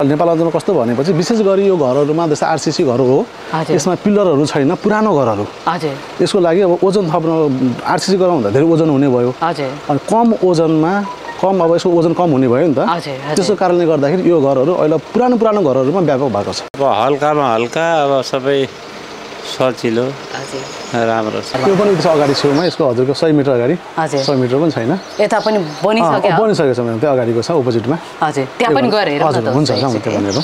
नेपालमा कस्तो भनेपछि विशेष गरी यो घरहरुमा जस्तै आरसीसी घर हो यसमा पिलरहरु छैन पुरानो घरहरु हजुर यसको लागि अब ओजन थप्न आरसीसी गराउँदा धेरै ओजन हुने भयो हजुर अनि कम ओजनमा कम अब यसको ओजन कम हुने भयो नि त त्यसको कारणले गर्दाखेरि यो घरहरु अहिले पुरानो घरहरुमा व्यापक भएको छ अब हल्कामा हल्का अब सबै सजिलो राम्रो छ यो पनि त्यसो अगाडि छेउमा यसको हजुरको 100 मिटर अगाडि 100 मिटर पनि छैन यता पनि बनिसक्यो बनिसकेको छ भने त्यो अगाडिको छ अपोजिटमा हजुर त्यहाँ पनि गएर हेरौँ हजुर हुन्छ म त्यो भनेर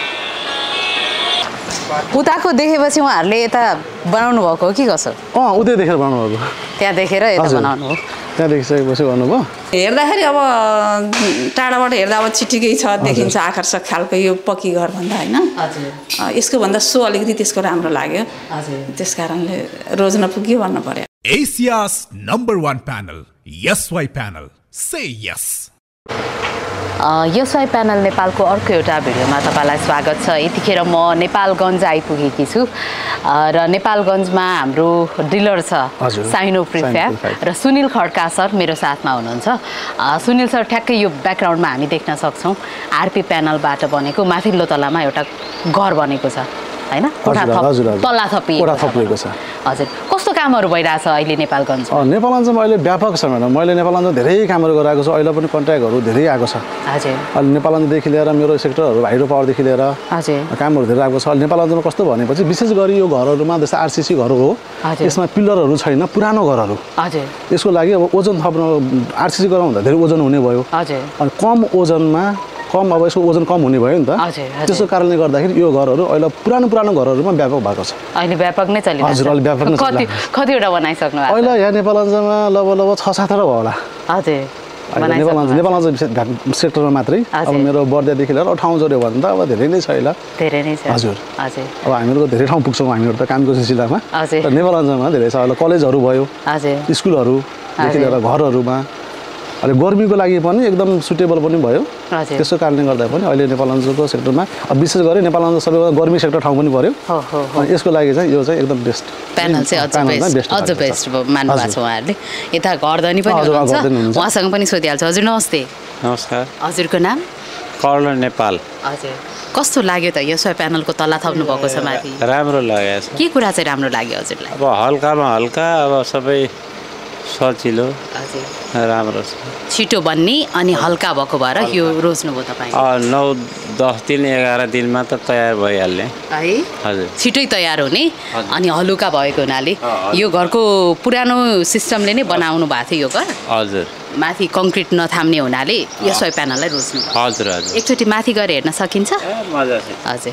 उताको देखेपछि उहाँहरूले यता बनाउनु भएको हो कि कसो उतै देखेर बनाउनु भएको त्यहाँ देखेर यता बनाउनु हो त्यहाँ देखिसकेपछि गर्नुभयो हेर्दाखेरि अब टाढाबाट हेर्दा अब चिटिकै छ देखिन्छ आकर्षक खालको यो पक्की घर भन्दा हैन यसको भन्दा सो अलिकति त्यसको राम्रो लाग्यो त्यसकारणले रोज्न पुग्यो भन्नु पर्यो Asia's #1 panel YesY panel say yes YesY Panel नेपालको अर्को एउटा भिडियोमा तपाईलाई स्वागत छ यतिखेर म नेपालगञ्ज आइपुगेकी छु र नेपालगञ्जमा हाम्रो डिलर छ साइनो प्रिफ्याब र सुनिल खड्का सर मेरो साथमा हुनुहुन्छ सुनिल सर ठ्याक्कै यो ब्याकग्राउन्डमा हामी देख्न सक्छौं आरपी प्यानलबाट बनेको माथिल्लो तलामा एउटा घर बनेको छ हैन तल्ला थपिएको छ हजुर कस्तो कामहरु भइराछ अहिले नेपालगञ्जमा नेपालगञ्जमा अहिले व्यापक छ मैडम मैले नेपालगञ्जमा धेरै कामहरु गराएको छु अहिले पनि कन्ट्र्याक्टहरु धेरै आएको छ हजुर अहिले नेपालगञ्जदेखि लिएर मेरो सेक्टरहरु हाइड्रो पावरदेखि लिएर हजुर कामहरु धेरै आएको छ अहिले नेपालगञ्जमा कस्तो भनेपछि विशेष गरी यो घरहरुमा जस्तै आरसीसी घर हो यसमा पिलरहरु छैन पुरानो घरहरु हजुर यसको लागि अब ओजन थप्न आरसीसी गराउँदा धेरै ओजन हुने भयो हजुर अनि कम ओजनमा कम अब यसको ओजन कम हुने भयो नि त त्यसको कारणले गर्दाखेरि यो घरहरु अहिले पुरानो घरहरुमा व्यापक भएको छ अहिले व्यापक नै चलिरहेछ हजुर अहिले व्यापक नै कतिवटा बनाइसक्नु भएको अहिले यहाँ नेपालगञ्जमा लगभग 6-7 वटा होला हजुर नेपालगञ्ज सेक्टरमा मात्रै अब मेरो बर्दियादेखि लिएर ठाउँ जोड्यो भने त अब धेरै नै छ अहिले धेरै नै छ हजुर हजुर अब हामीहरुको धेरै ठाउँ पुग्छौं हामीहरु त कामको सिलसिलामा नेपालगञ्जमा धेरै छ अहिले कलेजहरु भयो हजुर स्कुलहरुदेखि लिएर घरहरुमा अहिले गर्मीको लागि पनि एकदम सुटेबल पनि भयो त्यसको कारणले गर्दा पनि अहिले नेपालगञ्जको सेक्टरमा विशेष गरी नेपालगञ्ज सबैभन्दा गर्मी सेक्टर ठाउँ पनि पर्यो यसको लागि चाहिँ यो चाहिँ एकदम बेस्ट प्यानल चाहिँ अझ बेस्ट मान्नु भएको छ उहाँहरूले यता घरधनी पनि हुनुहुन्छ उहाँसँग पनि सोधिहाल्छु हजुर नमस्ते नमस्कार हजुरको नाम कर्नल नेपाल हजुर कस्तो लाग्यो त YesY प्यानलको तल्ला थप्नु भएको छ माथि राम्रो लागेछ के कुरा चाहिँ राम्रो लाग्यो हजुरलाई अब हल्कामा हल्का अब सबै सजिलो राम्रो छ छिटो बन्ने अनि हल्का भएको भएर यो रोज्नुभयो तपाईँ 9-10 दिन 11 दिनमा त तयार भइहाल्ने है हजुर छिटै तयार हुने अनि हलुका भएको हुनाले यो घरको पुरानो सिस्टमले नै बनाउनु भएको थियो यो घर हजुर माथि कङ्क्रिट नथाम्ने हुनाले YesY प्यानललाई रोज्नु हजुर हजुर एकचोटि माथि गएर हेर्न सकिन्छ हजुर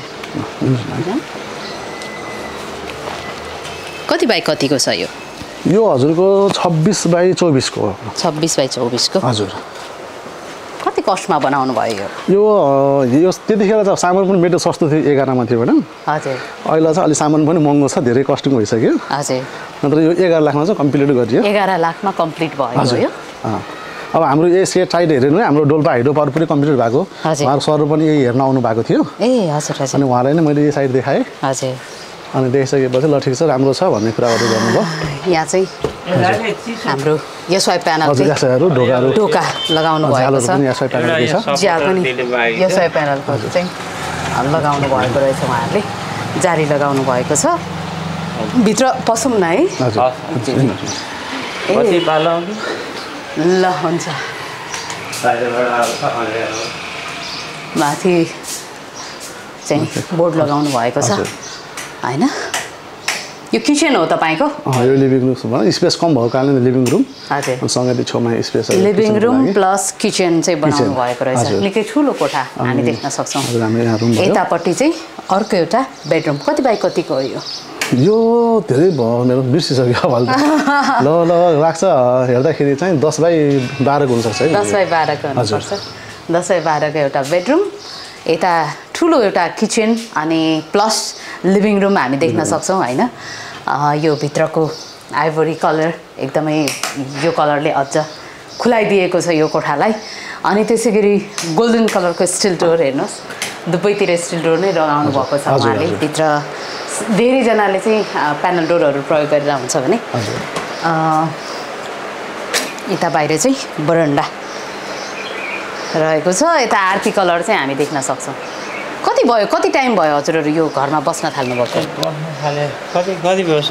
कति बाइ कतिको छ यो हजुरको 26/24 को 26/24 को हजुर कति कस्टमा बनाउनु भयो यो त्यतिखेर त सामान पनि मेटेरियल सस्तो थियो 11 मा थियो मैडम हजुर अहिले चाहिँ अलि सामान पनि महँगो छ धेरै कस्टिङ भइसक्यो हजुर नत्र यो 11 लाखमा चाहिँ कम्प्लिट गरियो 11 लाखमा कम्प्लिट भयो यो अब हाम्रो यो सेट साइड हेर्नु नि हाम्रो डोल्पा हाइड्रो पावर पनि कम्प्लिट भएको उहाँहरु सर पनि यही हेर्न आउनु भएको थियो ए हजुर हजुर अनि उहाँलाई नै मैले यो साइड देखाएँ हजुर अनि देखिसकेपछि ल ठिक छ राम्रो छ भन्ने कुराहरु गर्नुभयो यहाँ चाहिँ हाम्रो YesY प्यानल चाहिँ ढोका लगाउनु भएको छ YesY प्यानल छ ज्याल पनि YesY प्यानलको चाहिँ लगाउनु भएको रहेछ उहाँहरूले जारी लगाउनु भएको छ भित्र पसौँ न है ल हुन्छ माथि चाहिँ बोर्ड लगाउनु भएको छ हैन यो किचन हो तपाईको यो लिभिङ रुम छ स्पेस कम भएको कारणले लिभिङ रुम हजुर सँगै छेउमा space living room plus kitchen चाहिँ बनाउनु भएको रहेछ निकै ठुलो कोठा हामी देख्न सक्छौं यतापट्टि चाहिँ अर्को एउटा बेडरुम कति बाइ कतिको हो यो धेरै भयो मेरो बिर्सिसक्यो अब ल लाग्छ हेर्दाखेरि चाहिँ 10/12 को हुन्छ है 10/12 को हुनुपर्छ 10/12 को एउटा बेडरुम यता ठुलो एउटा किचन अनि प्लस लिभिङ रुम हामी देख्न सक्छौं हैन यो भित्रको आइभोरी कलर एकदमै यो कलरले अझ खुलाइदिएको छ यो कोठालाई अनि त्यसैगरी गोल्डन कलरको स्टिल डोर हेर्नुस् दुवैतिर स्टिल डोर नै लगाउनु भएको छ उहाँले भित्र धेरै जनाले चाहिँ प्यानल डोरहरु प्रयोग गरेर हुन्छ भने यता बाहिर चाहिँ बरन्डा रहेको छ यता आरपी कलर चाहिँ हामी देख्न सक्छौं कति टाइम भयो हजुरहरू यो घरमा बस्न थाल्नुभएको कति वर्ष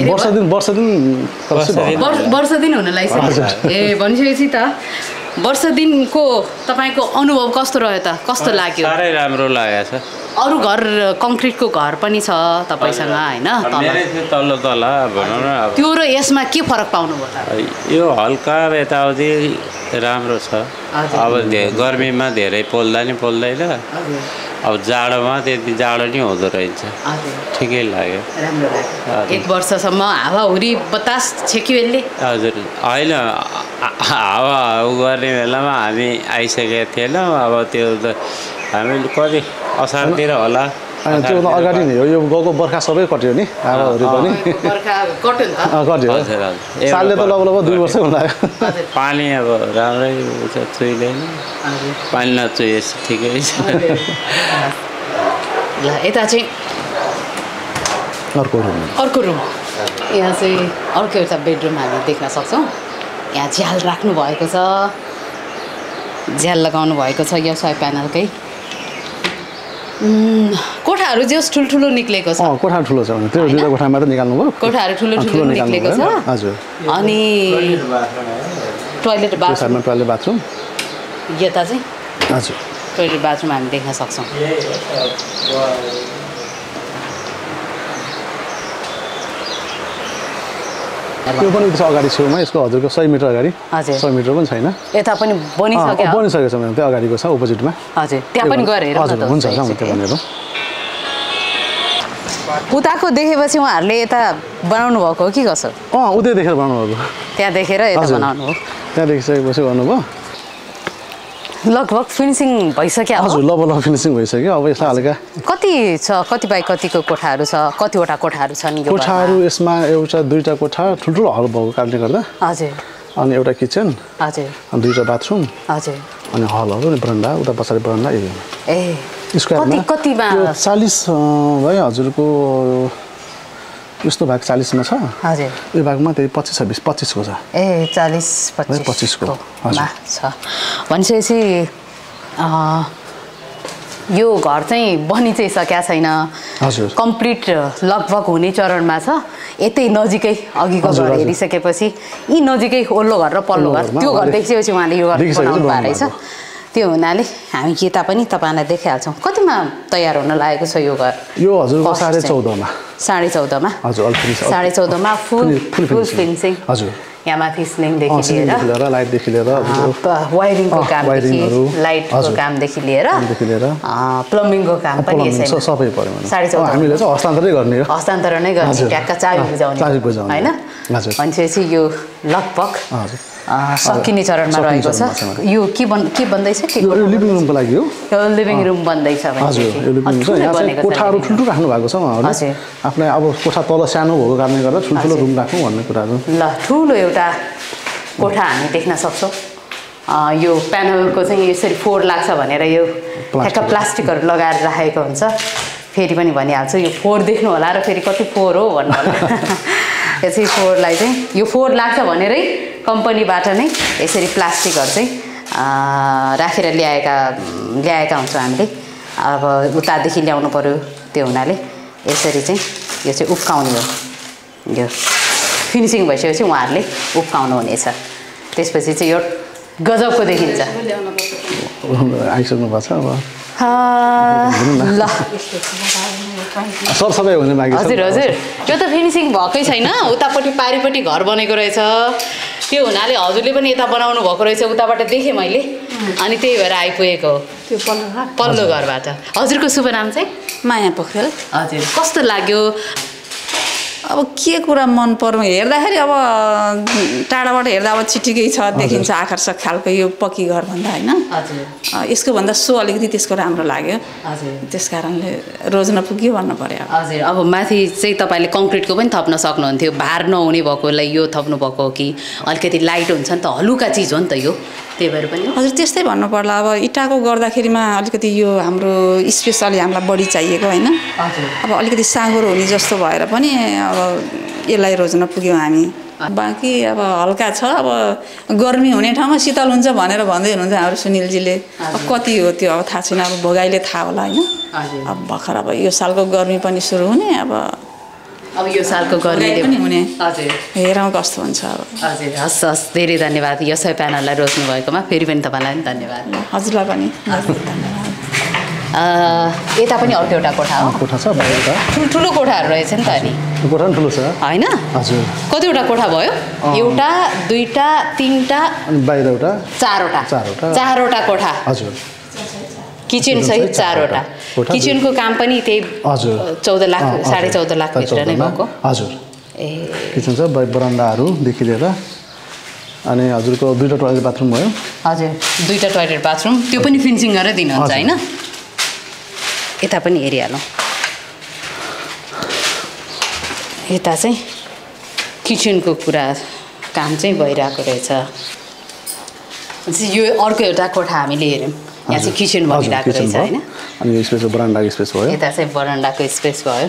वर्ष दिन हुन लागिसक्यो ए भनिसकेपछि त वर्ष दिनको तपाईँको अनुभव कस्तो रह्यो त कस्तो लाग्यो साह्रै राम्रो लागेको छ अरू घर कङ्क्रिटको घर पनि छ तपाईँसँग होइन तल्लो तल भनौँ न अब त्यो र यसमा के फरक पाउनुभयो त यो हल्का यताउति राम्रो छ अब गर्मीमा धेरै पोल्दा नि पोल्दैन अब जाडोमा त्यति जाडो नि हुँदो रहेछ ठिकै लाग्यो राम्रो लाग्यो 1 वर्षसम्म हावाहुरी बतास छेक्यो यसले हजुर होइन हावा गर्ने बेलामा हामी आइसकेका थिएनौँ अब त्यो त हामीले कति असारतिर होला त्योभन्दा अगाडि नै हो यो गाउँको बर्खा सबै कट्यो नि हावाहरू पनि कट्यो सालले त लगभग 2 वर्षै हुन लाग्यो पानी अब राम्रै चुइँदैन पानी नचुएपछि ठिकै छ ल यता चाहिँ अर्को रुम यहाँ चाहिँ अर्को एउटा बेडरुम हामी देख्न सक्छौँ यहाँ झ्याल राख्नु भएको छ झ्याल लगाउनु भएको छ यसवाई प्यानलकै कोठाहरू जस ठुल्ठुलो निक्लेको छ कोठा ठुलो छ भने त्यो दुईटा कोठा मात्र निकाल्नु भयो कोठाहरू ठुलो निक्लेको छ हजुर अनि टोयलेट बाथरुम यता चाहिँ हजुर टोयलेट बाथरुम हामी देख्न सक्छौँ त्यो पनि छ अगाडि छेउमा यसको हजुरको 100 मिटर अगाडि 100 मिटर पनि छैन यता पनि बनिसकेको छ त्यो अगाडिको छ अपोजिटमा हजुर त्यहाँ पनि गएर हेरौँ हजुर हुन्छ त्यो भनेर उताको देखेपछि उहाँहरूले यता बनाउनु भएको हो कि कसो उतै देखेर बनाउनु भएको त्यहाँ देखेर यता बनाउनु हो त्यहाँ देखिसकेपछि गर्नुभयो लगभग फिनिसिङ भइसक्यो हजुर लगभग फिनिसिङ भइसक्यो अब यसलाई हल्का कति छ कति बाई कतिको कोठाहरू छ कतिवटा कोठाहरू छन् यो कोठाहरू यसमा एउटा दुईटा कोठा ठुल्ठुलो हल भएको कारणले गर्दा हजुर अनि एउटा किचन हजुर अनि दुईटा बाथरुम हजुर अनि हलहरू अनि बरन्डा उता पछाडि बरन्डा ए स्क्वायरमा कतिमा 40 भयो हजुरको यस्तो भाग 40 मा छ हजुर यो भागमा त्यही 25 26 को छ ए 40 25 को मा छ भनेपछि यो घर चाहिँ बनि चाहिँ सकेको छैन हजुर कम्प्लिट लगभग हुने चरणमा छ यतै नजिकै अघिको घर हेरिसकेपछि यी नजिकै ओल्लो घर र पल्लो घर त्यो घर देखिसकेपछि उहाँले यो घर बनाउनु भएको रहेछ त्यो हुनाले हामी यता पनि तपाईँलाई देखाइहाल्छौँ कतिमा तयार हुन लागेको छ यो घर यो हजुरको 14.5 मा 14.5 मा हजुर 14.5 मा फुल फिनिसिङ हजुर यहाँ माथि सिलिङदेखि लिएर लाइटदेखि लिएर वायरिङको कामदेखि लाइटको कामदेखि लिएर प्लम्बिङको काम पनि यसै सबै पर्यो 14.5 हामीले चाहिँ हस्तान्तरण नै गर्ने ट्याक्क चाबी बुझाउने होइन भनेपछि यो लगभग सकिने चरणमा रहेको छ यो के बन्दैछ यो लिभिङ रुमको लागि हो यो लिभिङ रुम बन्दैछ हजुर यो लिभिङ रुम यहाँ चाहिँ कोठाहरू ठुल्ठुलो राख्नु भएको छ उहाँहरूले आफूलाई अब कोठा तल सानो भएको कारणले गर्दा ठुल्ठुलो रुम राख्नु भन्ने कुराहरू ल ठुलो एउटा कोठा हामी देख्न सक्छौँ यो प्यानलको चाहिँ यसरी फोहोर लाग्छ भनेर यो ठ्याक्क प्लास्टिकहरू लगाएर राखेको हुन्छ फेरि पनि भनिहाल्छु यो फोहोर देख्नु होला र फेरि कति फोहोर हो भन्नु होला यो चाहिँ फोहोरलाई चाहिँ यो फोहोर लाग्छ भनेरै कम्पनीबाट नै यसरी प्लास्टिकहरू चाहिँ राखेर ल्याएका हुन्छौँ हामीले अब उतादेखि ल्याउनु पऱ्यो त्यो हुनाले यसरी चाहिँ यो चाहिँ उक्काउने हो यो फिनिसिङ भइसकेपछि उहाँहरूले उक्काउनु हुनेछ त्यसपछि चाहिँ यो गजबको देखिन्छ आइसक्नु भएको छ अब ल सबै हुने बाँकी छ हजुर हजुर यो त फिनिसिङ भएकै छैन उतापट्टि पारिपट्टि घर बनेको रहेछ त्यो हुनाले हजुरले पनि यता बनाउनु भएको रहेछ उताबाट देखेँ मैले अनि त्यही भएर आइपुगेको हो त्यो पल्लो घरबाट हजुरको शुभ नाम चाहिँ माया पोखरेल हजुर कस्तो लाग्यो अब के कुरा मन पर्यो हेर्दाखेरि अब टाढाबाट हेर्दा अब चिटिकै छ देखिन्छ आकर्षक खालको यो पक्की घर भन्दा होइन यसको भन्दा सो अलिकति त्यसको राम्रो लाग्यो त्यस कारणले रोज्न पुग्यो भन्नु पर्यो हजुर अब माथि चाहिँ तपाईँले कङ्क्रिटको पनि थप्न सक्नुहुन्थ्यो भार नहुने भएकोलाई यो थप्नु भएको हो कि अलिकति लाइट हुन्छ नि त हलुका चिज हो नि त यो त्यही भएर पनि हजुर त्यस्तै भन्नु पर्ला अब इँटाको गर्दाखेरिमा अलिकति यो हाम्रो स्पेस अलि हामीलाई बढी चाहिएको होइन अब अलिकति साँगुरो हुने जस्तो भएर पनि अब यसलाई रोज्न पुग्यौँ हामी बाँकी अब हल्का छ अब गर्मी हुने ठाउँमा शीतल हुन्छ भनेर भन्दै हुनुहुन्छ हाम्रो सुनिलजीले अब कति हो त्यो अब थाहा छैन अब भोगाइले थाहा होला होइन अब भर्खर अब यो सालको गर्मी पनि सुरु हुने अब यो सालको गर्मीले पनि हुने हजुर हेरौँ कस्तो हुन्छ अब हजुर हस् हस् धेरै धन्यवाद यसै प्यानललाई रोज्नु भएकोमा फेरि पनि तपाईँलाई पनि धन्यवाद हजुरलाई पनि यता पनि अर्को एउटा कोठा हो कोठा छ बाहिर ठुल्ठुलो कोठाहरू रहेछ नि त अनि कोठा पनि ठुलो छ होइन हजुर कतिवटा कोठा भयो एउटा दुईटा तिनवटा अनि बाहिर एउटा चारवटा कोठा हजुर किचन सहित चारवटा किचनको काम पनि त्यही हजुर 14 लाख 14.5 लाख भित्र नै भएको हजुर ए किचन छ बरन्डाहरूदेखि लिएर अनि हजुरको 2टा टोयलेट बाथरुम भयो हजुर 2टा टोयलेट बाथरुम त्यो पनि फिनिसिङ गरेर दिनुहुन्छ हैन यता पनि हेरिहालौँ यता चाहिँ किचनको कुरा काम चाहिँ भइरहेको रहेछ यो अर्को एउटा कोठा हामीले हेर्यौँ यहाँ चाहिँ किचन बनिरहेको रहेछ हैन अनि यो स्पेस बरन्डाको स्पेस भयो यता चाहिँ बरन्डाको स्पेस भयो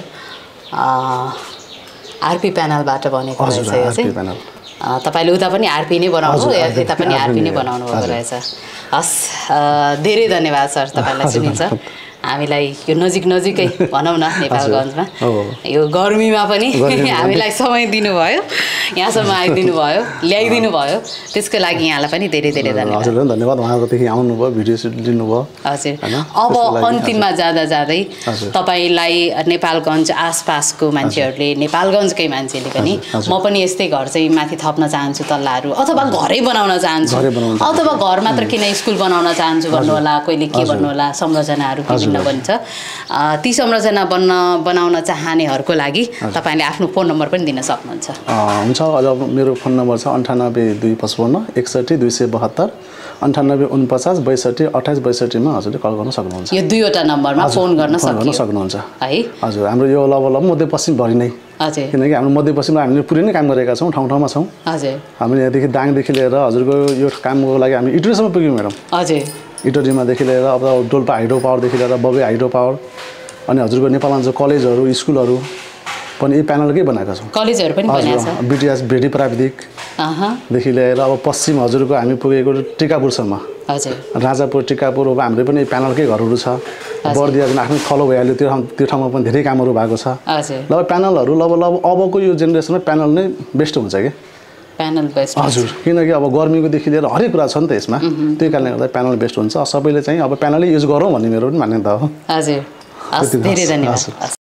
आरपी प्यानलबाट बनेको रहेछ यो चाहिँ तपाईले उता पनि आरपी नै बनाउनु यता पनि आरपी नै बनाउनु भएको रहेछ हस् धेरै धन्यवाद सर तपाईलाई सुनिन्छ हामीलाई यो नजिकै भनौँ न नेपालगञ्जमा यो गर्मीमा पनि हामीलाई समय दिनुभयो यहाँसम्म आइदिनु भयो ल्याइदिनु भयो त्यसको लागि यहाँलाई पनि धेरै धेरै धन्यवाद हजुर धन्यवाद उहाँकोदेखि आउनुभयो भिडियो सुट लिनुभयो हजुर अब अन्तिममा जाँदै तपाईलाई नेपालगञ्ज आसपासको मान्छेहरूले नेपालगञ्जकै मान्छेले पनि म पनि यस्तै घर चाहिँ माथि थप्न चाहन्छु तल्लाहरू अथवा घरै बनाउन चाहन्छु अथवा घर मात्र किन स्कुल बनाउन चाहन्छु भन्नु होला कोहीले के भन्नु होला संरचनाहरू विभिन्न बन्छ ती संरचना बनाउन चाहनेहरूको लागि तपाईले आफ्नो फोन नम्बर पनि दिन सक्नुहुन्छ हुन्छ अझ मेरो फोन नम्बर छ 982551 61272 9849 62 28 मा हजुरले कल गर्न सक्नुहुन्छ यो दुईवटा नम्बरमा फोन गर्न सक्नुहुन्छ है हजुर हाम्रो यो लगभग मध्यपश्चिम भरि नै हजुर किनकि हाम्रो मध्यपश्चिममा हामीले पुरै नै काम गरेका छौँ ठाउँमा छौँ हजुर हामीले यहाँदेखि दाङदेखि लिएर हजुरको यो कामको लागि हामी इटरीसम्म पुग्यौँ म्याडम हजुर इटरीमादेखि लिएर अब डोल्पा हाइड्रो पावरदेखि लिएर बबे हाइड्रो पावर अनि हजुरको नेपालगञ्जको कलेजहरू स्कुलहरू पनि यही प्यानलकै बनाएका छौँ कलेजहरू पनि बनाएको छ बीटीएस भेटी प्राविधिकदेखि लिएर अब पश्चिम हजुरको हामी पुगेको टिकापुरसम्म हजुर राजापुर टिकापुर अब हाम्रो पनि प्यानलकै घरहरू छ बर्दिया जुन आफ्नो थलो भइहाल्यो त्यो ठाउँमा पनि धेरै कामहरू भएको छ ल प्यानलहरू अबको यो जेनेरेसनमा प्यानल नै बेस्ट हुन्छ कि प्यानल बेस्ट हजुर किनकि अब गर्मीकोदेखि लिएर हरेक कुरा छ नि त यसमा त्यही कारणले गर्दा प्यानल बेस्ट हुन्छ सबैले चाहिँ अब प्यानलै युज गरौँ भन्ने मेरो पनि मान्यता हो हजुर धेरै धन्यवाद